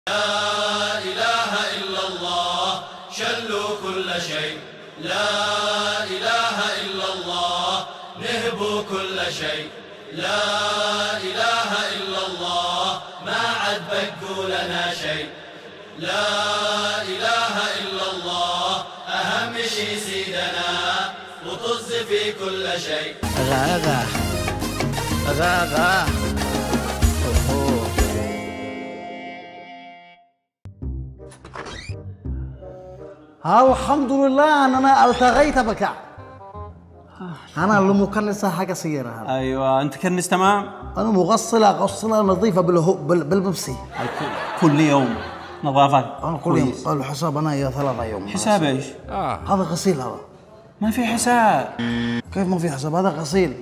لا إله إلا الله شلوا كل شيء، لا إله إلا الله نهبوا كل شيء، لا إله إلا الله ما عاد بقوا لنا شيء، لا إله إلا الله أهم شي سيدنا وطز في كل شيء. أغا أغا أغا الحمد لله أننا التقيت بك. أنا اللي مكنسة حاجة سيارة. أيوة أنت كنس تمام؟ أنا مغسلة نظيفة بالبيبسي. كل يوم نظافة؟ أنا كل يوم. الحساب أنا يا 3 يوم. حساب إيش؟ هذا غسيل هذا. ما في حساب. كيف ما في حساب؟ هذا غسيل.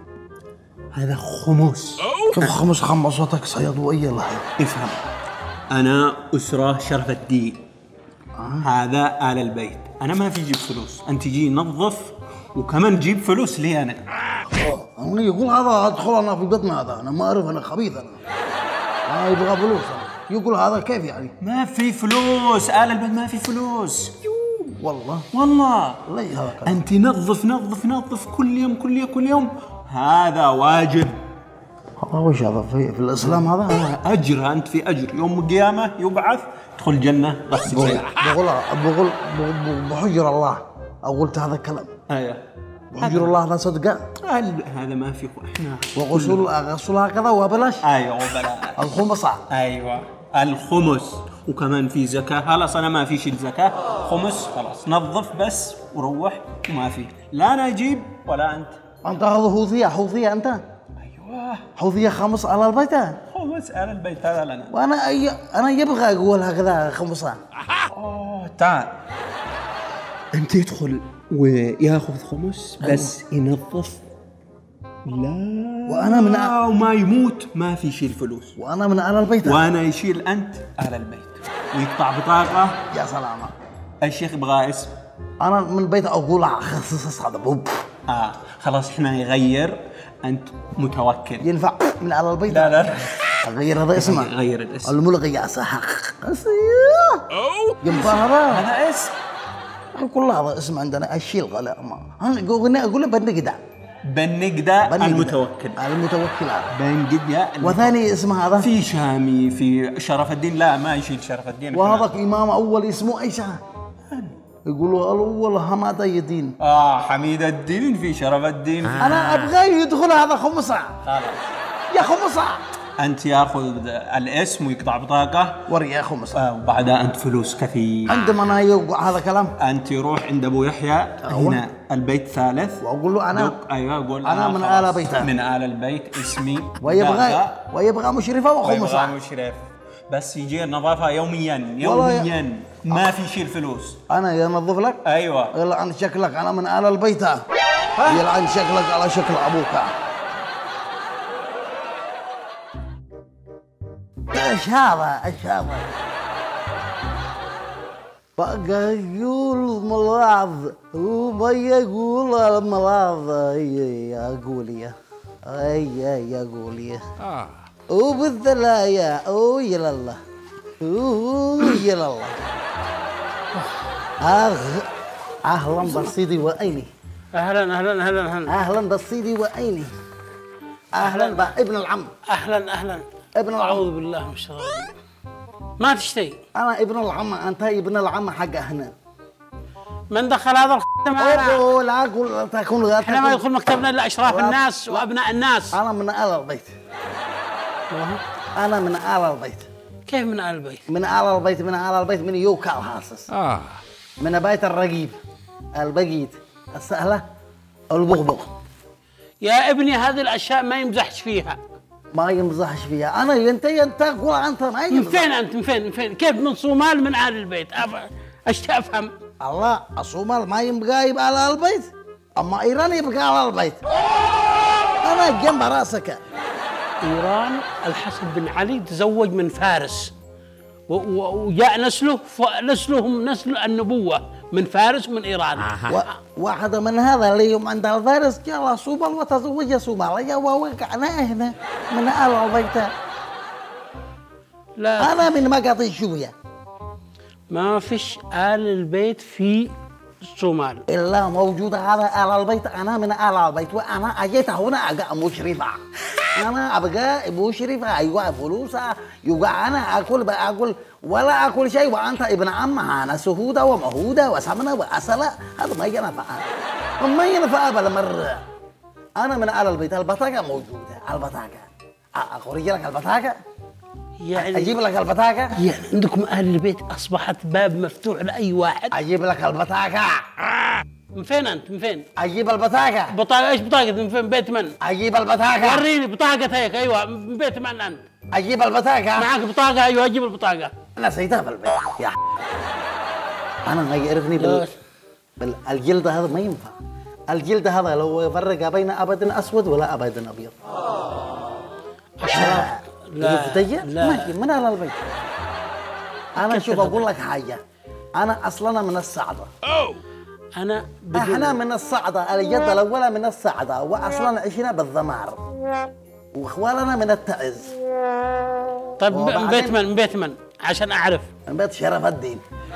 هذا خمس. كيف خمسوتك صيادوية الله. افهم. أنا أسرة شرف الدين. هذا آل البيت. أنا ما في جيب فلوس، أنت تجي نظف وكمان جيب فلوس لي أنا. أنا يقول هذا أدخل أنا في بطن هذا، أنا ما أعرف، أنا خبيث أنا يبغى فلوس أنا. يقول هذا كيف يعني؟ ما في فلوس، آل البيت ما في فلوس. والله ليه هذا أنت نظف كل يوم. هذا واجب. هذا وش هذا في الإسلام هذا؟ أجر، أنت في أجر، يوم القيامة يبعث تدخل الجنة بس بقول بحجر الله، أو قلت هذا الكلام. أيوه بحجر الله هذا صدقة. هذا ما في إحنا وغسل هكذا وبلاش. أيوه وبلاش. الخمس. أيوه الخمس، وكمان في زكاة. خلاص أنا ما في شيء زكاة، خمس خلاص نظف بس وروح وما في، لا أنا أجيب ولا أنت هذا حوثية أنت. أيوه حوثية خمس على البيت. خمس على البيت هذا لنا. أنا يبغى أقول هكذا خمسة. تعال أنت يدخل وياخذ خمس بس ينظف. لا وأنا من وما يموت ما في شيء الفلوس، وأنا من آل البيت. وأنا يشيل أنت آل البيت ويقطع بطاقة. يا سلام. الشيخ يبغى اسم. أنا من بيت أقول خصص هذا بوب. خلاص إحنا نغير. أنت متوكل. ينفع من آل البيت؟ لا غير هذا اسمه. غير الاسم. الملغي يا سحق. ينفع هذا اسم. كل هذا اسم عندنا الشيل غلا. أنا أقول بنقدع. بنقدع المتوكل. بنقدع. وثاني اسم هذا في شامي، في شرف الدين. لا ما يشيل شرف الدين. وهذاك إمام أول اسمه إيش؟ يقولوا الأول حماد الدين. حميد الدين. في شرف الدين. أنا أبغى يدخل هذا خمسة. خلاص يا خمسة. أنت ياخذ الاسم ويقطع بطاقة وريا خمسة. وبعدها أنت فلوس كثير. عندما أنا يوقع هذا كلام. أنت يروح عند أبو يحيى هنا البيت ثالث وأقول له أنا. أيوه أقول أنا من آل بيته. من آل البيت اسمي. ويبغى مشرفة وخمسة. مشرف بس يجي النظافة يوميا ما في شيء الفلوس. أنا ينظف لك. أيوه. يلعن شكلك. أنا من آل البيت. يلعن شكلك على شكل أبوك. ايش هذا؟ بقى يقول ملاذ وما يقول الملاذ. يا قولي يا قولي. وبالثلايا يا الله يا الله. اهلا بسيدي وأيني. اهلا بسيدي وأيني. اهلا بابن العم. اهلا ابن العم. اعوذ بالله من الشيطان. ما تشتي. انا ابن العم. انت ابن العم حق هنا. من دخل هذا معنا؟ لا اقول تكون احنا ما يدخل مكتبنا الا اشراف الناس وابناء الناس. انا من آل البيت. انا من آل البيت. كيف من آل البيت؟ من آل البيت من يوكال هاسس. من بيت الرقيب البقيت السهله البغبغ. يا ابني هذه الاشياء ما يمزحش فيها. ما يمزحش فيها. انا انت قول انت ما يمزح. من فين كيف من صومال من آل البيت؟ اشتي افهم. الله الصومال ما يبقى آل البيت، اما ايران يبقى آل البيت. انا جنب راسك. ايران الحسن بن علي تزوج من فارس وجاء نسلهم نسل النبوة من فارس ومن إيران. واحدة من هذا اللي يوم عند الفارس جاء صومال وتزوج صومالية ووقعنا هنا من آل البيت. لا انا من مقاطي شويه. ما فيش آل البيت في الصومال الا موجود هذا آل البيت. انا من آل البيت وانا اجيت هنا ابقى مشرفه. انا ابقى مشرفه. ايوه فلوسها يبقى انا باكل ولا اكل شيء وانت ابن عمها. انا سهوده ومهوده وسمنه وعسله. هذا ما ينفع. ما ينفع بالمره. انا من آل البيت. البطاقه موجوده. البطاقه اخرج لك البطاقه. يعني اجيب لك البطاقه. يعني عندكم آل البيت أصبحت باب مفتوح لأي واحد. اجيب لك البطاقه. من فين أنت؟ من فين؟ اجيب البطاقه. بطاقة إيش بطاقة؟ من فين؟ بيت من؟ اجيب البطاقه. وريني بطاقة هيك. أيوة من بيت من أنت؟ اجيب البطاقه. معك بطاقة؟ أيوة أجيب البطاقة. نسيتها في البيت يا انا ما يعرفني الجلد هذا ما ينفع. الجلد هذا لو يفرق بين ابد اسود ولا ابد ابيض. لا ما من على البيت. انا شوف اقول لك حاجه. انا اصلا من الصعده. احنا من الصعده. الجد الاولى من الصعده واصلا عشنا بالضمار واخواننا من التعز. طيب من بيت من؟ من بيت من؟ عشان اعرف. من بيت شرف الدين.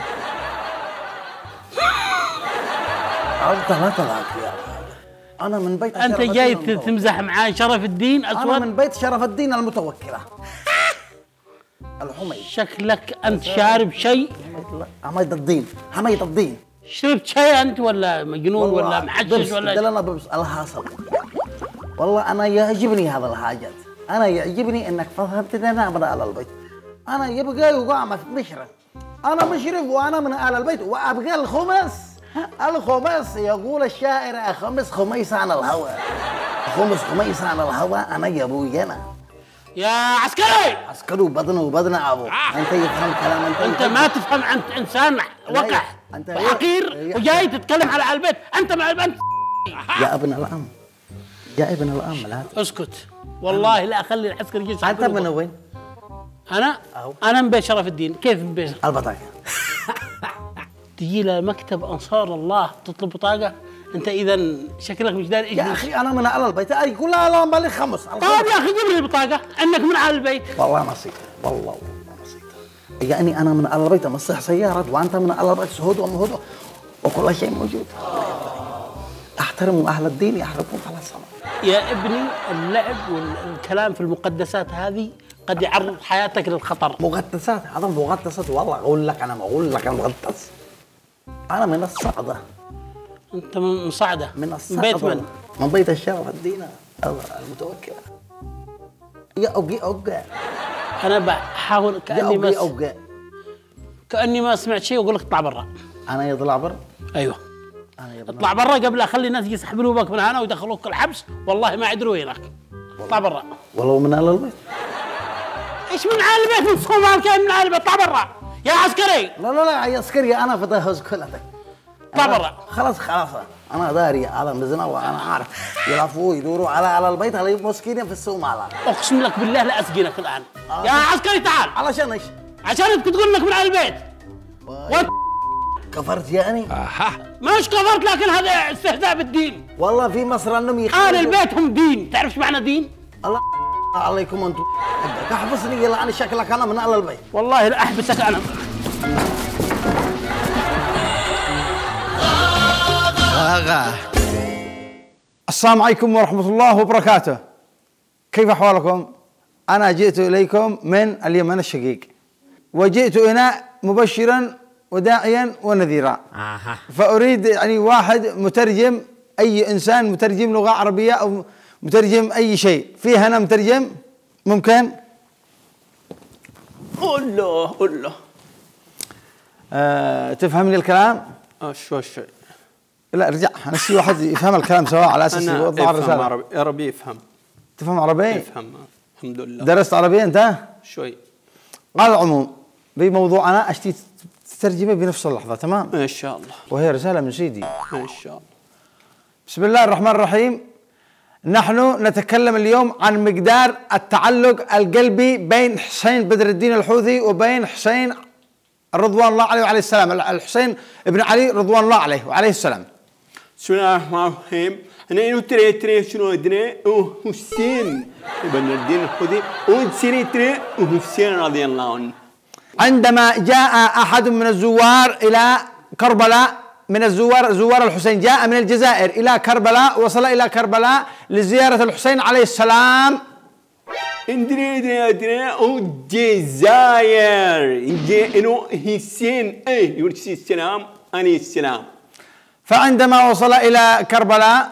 انت لا تضحك يا انا من بيت انت جاي تمزح معاي شرف الدين اسود؟ انا من بيت شرف الدين المتوكله. الحميد. شكلك انت شارب شيء. حميد الدين. حميد الدين. شربت شيء انت ولا مجنون ولا محشش ولا ايش؟ انا ببس الحاصل. والله انا يعجبني هذا الحاجات. انا يعجبني انك فهمتني. انا من آل البيت. انا يبقى يوقع مشرف. انا مشرف وانا من آل البيت وابقى الخمس. الخمس يقول الشاعر خمس خميس عن الهوى. خمس خميس عن الهوى. انا يا ابوي انا يا عسكري. عسكري وبدن ابو. انت يفهم كلام. انت ما تفهم. انت انسان وقح وحقير وجاي تتكلم على البيت. انت مع البنت يا ابن الام. يا ابن الام لا اسكت. والله لا اخلي العسكري يجي. انت من وين؟ انا من بيت شرف الدين. كيف من بيت؟ البطاقه. تجي لمكتب انصار الله تطلب بطاقه؟ انت اذا شكلك مش داري ايش. يا اخي انا من آل البيت. يقول لا بالي خمس. طيب يا اخي جيب لي البطاقه انك من آل البيت. والله نسيت. والله نسيت. يعني انا من آل البيت مصلح سيارات وانت من آل البيت سهود ومهود وكل شيء موجود. احترموا اهل الدين يحرقون على الصلاه. يا ابني اللعب والكلام في المقدسات هذه قد يعرض حياتك للخطر. مقدسات؟ هذا مقدسات والله. اقول لك انا مقدس. انا من الصعده. انت من صعده؟ من الصعده. بيت من؟ من بيت الشرف الدين المتوكله. يا اوقي. انا بحاول كاني ما سمعت شيء واقول لك اطلع برا. انا يطلع برا؟ ايوه اطلع برا قبل اخلي الناس يسحبوا بك من هنا ويدخلوك الحبس. والله ما يدروا وينك. اطلع برا. ولو من آل البيت. ايش من آل البيت؟ من الصومال كان من آل البيت. اطلع برا يا عسكري. لا يا عسكري. انا فتح كلتك. اطلع برا. خلاص انا داري هذا بزنا وانا عارف. يلفوا يدوروا على البيت على مسكينين في الصومال. اقسم لك بالله لا اسقينك الان. يا عسكري تعال. علشان ايش؟ عشان انت تقول انك من آل البيت. كفرت يعني؟ مش كفرت لكن هذا استهزاء بالدين. والله في مصر انهم آل البيت هم دين. تعرف ايش معنى دين؟ الله عليكم انتم. احبسني يلا. انا شكلك انا من آل البيت. والله لا احبسك انا. السلام عليكم ورحمة الله وبركاته. كيف أحوالكم؟ أنا جئت إليكم من اليمن الشقيق، وجئت هنا مبشرا وداعيا ونذيرا. فأريد يعني واحد مترجم، أي إنسان مترجم لغة عربية أو مترجم أي شيء. في هنا مترجم ممكن؟ قول له تفهمني الكلام؟ شوي لا ارجع. نسي واحد يفهم الكلام سواء على اساس يوضع الرساله. عربي. يا ربي يفهم. تفهم عربي؟ يفهم الحمد لله. درست عربي انت؟ شوي. على العموم بموضوعنا اشتي تترجمه بنفس اللحظه. تمام ان شاء الله. وهي رساله من سيدي ان شاء الله. بسم الله الرحمن الرحيم. نحن نتكلم اليوم عن مقدار التعلق القلبي بين حسين بدر الدين الحوثي وبين حسين رضوان الله عليه وعليه السلام. الحسين ابن علي رضوان الله عليه وعليه السلام. بسم الله الرحمن الرحيم. أنا تري شنو أدري حسين ابن الدين خذي وتسيري تري حسين رضي الله عنه. عندما جاء أحد من الزوار إلى كربلاء، من زوار الحسين، جاء من الجزائر إلى كربلاء، وصل إلى كربلاء لزيارة الحسين عليه السلام. ادري الجزائر انه حسين يرسي السلام عليه السلام. فعندما وصل إلى كربلاء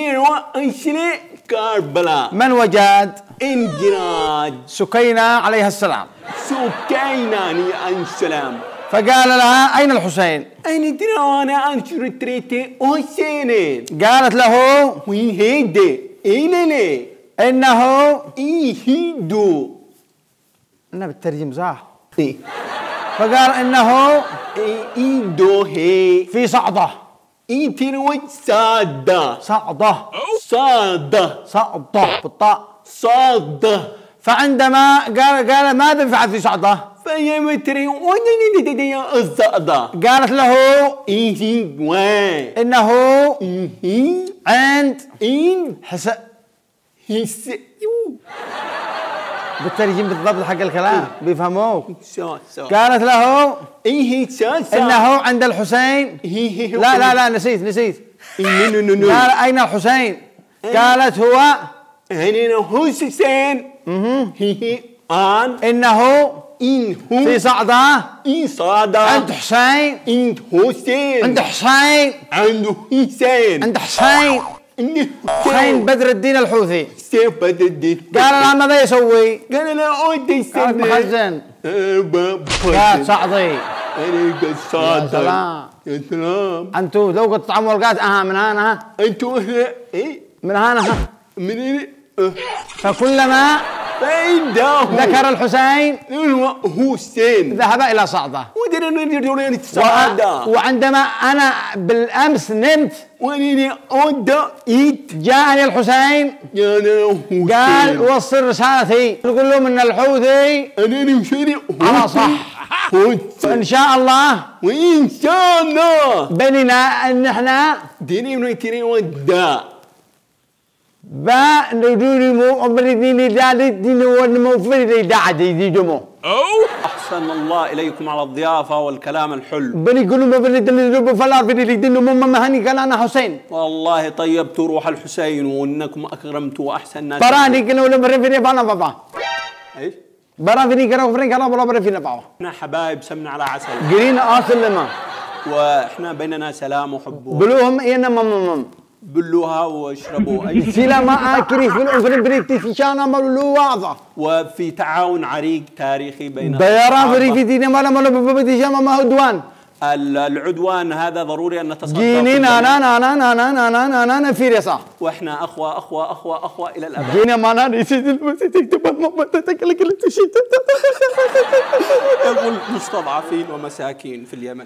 كربلاء من وجد؟ انجراد سكينة عليها السلام. سكينة عليه السلام. فقال لها أين الحسين؟ أين ترى أنا أنشر تريتي حسين؟ قالت له وين هيدي؟ إنني إنه إيهيدو. أنا بالترجم صح؟ إيه. فقال إنه إيدو هي في صعدة. إنتروي صعدة. صعدة. صعدة. صعدة بالطاء. صعدة. فعندما قال ماذا فعل في صعدة؟ فهي متري ونني الصعدة. قالت له إيه إنه عند بالترجم بالضبط حق الكلام بيفهموه. قالت له إنه عند الحسين. لا نسيت. قال أين الحسين؟ قالت هو حسين. إنه في صعدة. عند حسين. عند حسين. حسين بدر الدين الحوثي. بدر الدين. قال لها ماذا يسوي؟ قال لا أودي يسوي. محزن. قال صعدي. يا سلام. أنتوا لو قد تطعموا القات من هنا. أنتوا إيه؟ من هنا. من فكلما ذكر الحسين ذهب إلى صعدة. وعندما أنا بالأمس نمت جاءني الحسين قال وصل رسالتي تقول لهم إن الحوثي على صح. إن شاء الله بيننا أن احنا أحسن الله إليكم على الضيافة والكلام الحلو. قال أنا حسين. والله طيبت روح الحسين وإنكم أكرمتوا أحسن ناس. براني كانوا لمرفيني فانا بابا. إيش؟ براني كانوا فرين كانوا ولا برفيني بابا. إحنا حبايب سمنا على عسل. قرينا أصل لما. وإحنا بيننا سلام وحب. بلوهم إينا مم. بلوها واشربوا أي سلا ما أكري في الأنفر بريتي في شانا ملوها. وفي تعاون عريق تاريخي بين بيران فريق دين ما ببدي جامع ما عدوان. العدوان هذا ضروري أن نتصدى. جينينا أنا في رصا. وإحنا أخوة إلى الأبد. جينا ما أنا نسيت تكتب ما تتكلم يقول مستضعفين ومساكين في اليمن.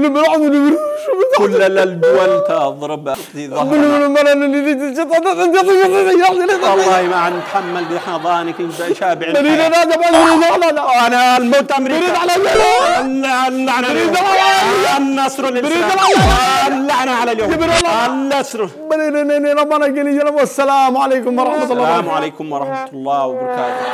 كل الدول تضرب في ظهرنا. والله ما نتحمل بحضانك شابع. أنا الموت أمريكا. النصر للإسلام. اللعنة على اليوم. النصر. والسلام عليكم ورحمة الله. السلام عليكم ورحمة الله وبركاته.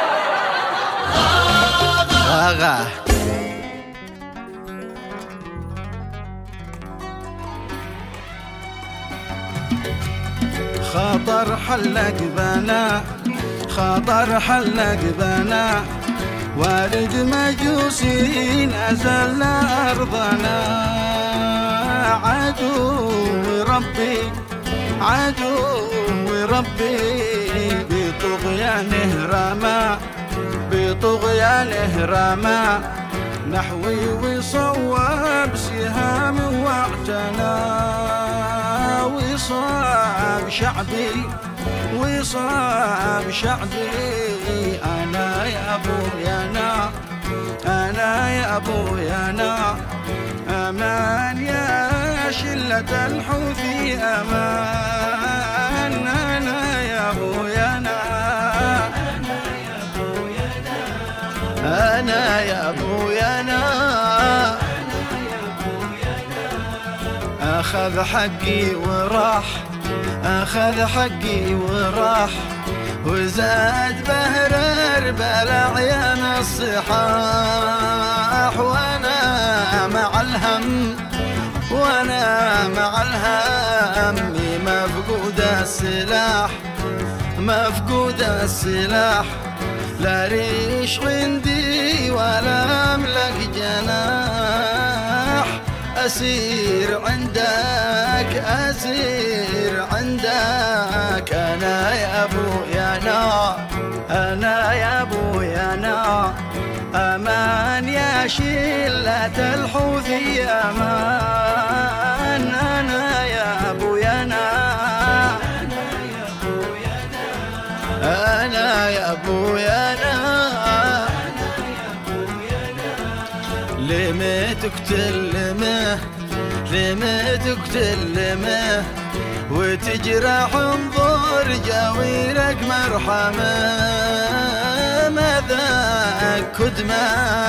خطر حلق بنا وارد مجوسي نزل أرضنا عدو ربي بطغيانه رمى نحوي وصوب سهام واعتنى وصاب شعبي أنا يا أبويانا أمان يا شلة الحوثي أمان أنا يا أبويانا أخذ حقي وراح أخذ حقي وراح وزاد بهرر بالعيان الصحاح، وانا مع الهم وانا مع الهم مفقود السلاح مفقود السلاح، لا ريش عندي ولا املك جناح، أسير عندك أسير عندك، أنا يا أبويا أنا أنا يا أبويا أنا، أمان يا شلة الحوثي أمان، أنا يا أبويا أنا أنا يا أبويا أنا، لما تقتل لما تقتل وتجرح انظر جاويرك مرحمة، ماذا كدمة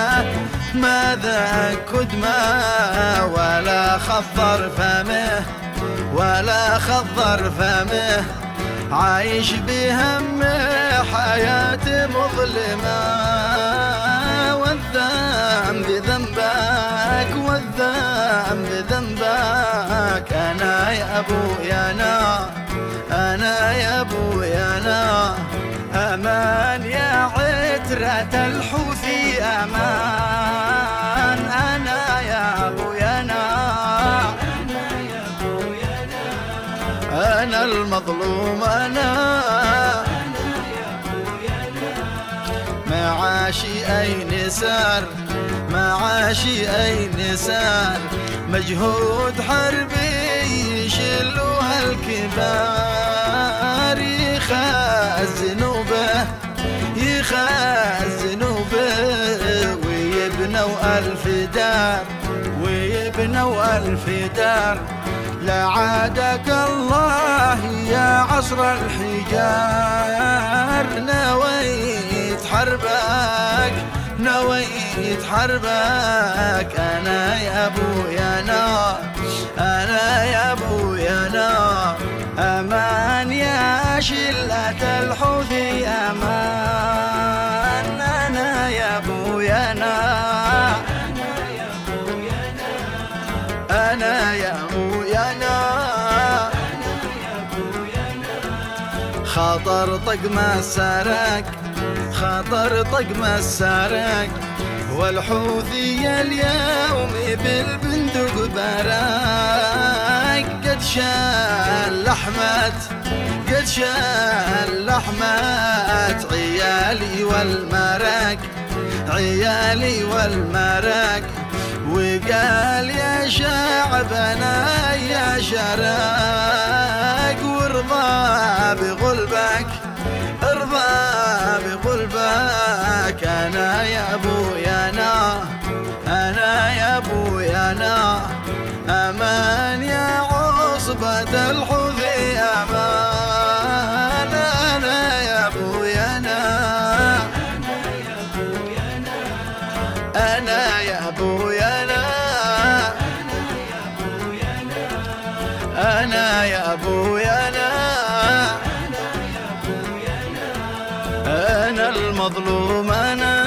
ماذا كدمة، ولا خضر فمه ولا خضر فمه، عايش بهم حياة مظلمة، والذنب ذنبك والذنب ذنبك، أنا يا أبويا أنا أنا يا أبويا أنا، أمان يا عترة الحوثي أمان، أنا يا أبويا أنا أنا المظلوم أنا، معاشي أين سار معاشي أين سار، مجهود حربي يشلوها الكبار، يخزنوا به ويبنوا ألف دار ويبنوا ألف دار، لعادك الله يا عصر الحجار، نويت حربك نويت حربك، أنا يا أبويا أنا أنا يا أبويا أنا، أمان يا شلة الحوثي أمان، أنا يا أبويا أنا أنا يا أبويا أنا، خاطر طقم السرق خاطر طقم السرق، والحوثي اليوم بالبندق براك، قد شال لحمت قد شال لحمت، عيالي والمرق عيالي والمرق، وقال يا شعبنا يا شراك، وارضى بغلبك ارضى بغلبك، أنا يا أبويا أنا أنا يا أبويا أنا، أمان يا عصبة الحوثي أمان، أنا يا أبويا أنا أنا يا أبويا أنا أنا يا أبويا أنا، أنا المظلوم أنا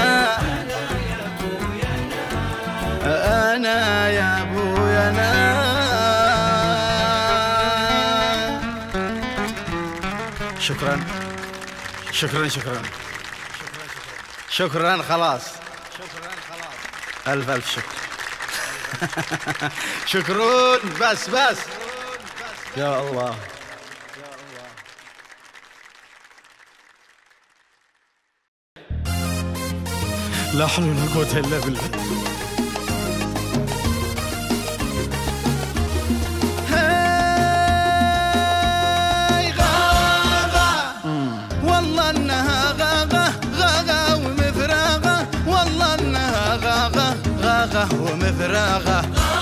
أنا يا أبويا أنا. شكرا شكرا شكرا شكرا خلاص ألف ألف شكر. شكرون بس يا الله. لا حول ولا قوة إلا بالله. هاي غاغا والله إنها غاغا غاغا ومفراغة، والله إنها غاغا غاغا ومفراغة.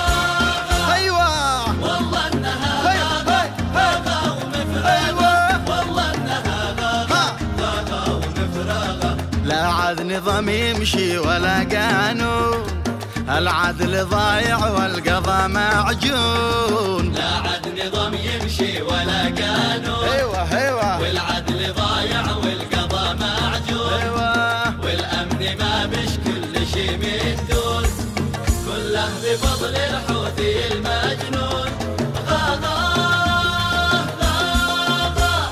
أيوة والله انها غاغا غاغا ومفراغة، والله انها غاغا غاغا ومفراغة. لا عاد نظام يمشي ولا قانون، العدل ضايع والقضاء معجون. لا عد نظام يمشي ولا قانون. ايوه والعدل ضايع والقضاء معجون. ايوه والامن ما بش كل شي من دون، كله بفضل الحوثي المجنون. غاغا غاغا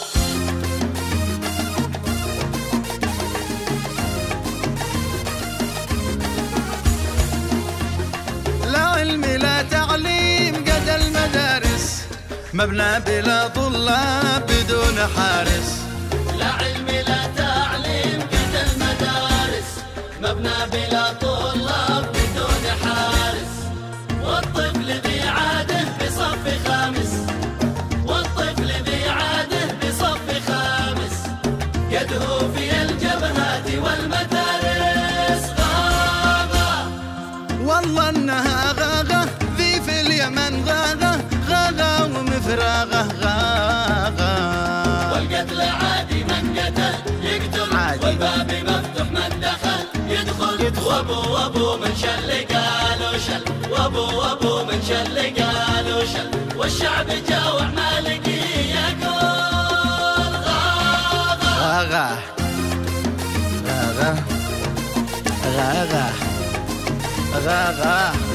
لا علم لا تعليم قد المدارس، مبنى بلا طلاب بدون حارس. لا علم لا تعليم قد المدارس، مبنى بلا طلاب بدون حارس. والطفل ذي عاده بصف خامس، والطفل ذي عاده بصف خامس، يدهو في الجبهات والمدارس. غاغا والله انها غاغة ذي في اليمن غاغة غاغة ومفراغة غاغة. والقتل عادي من قتل يقتل عادي. والباب مفتوح من دخل يدخل. وابو من شل قالوا شل، وابو من شل قالوا شل. والشعب جاوع ما لقي ياكل. غاغا غاغة غاغة غاغة غاغة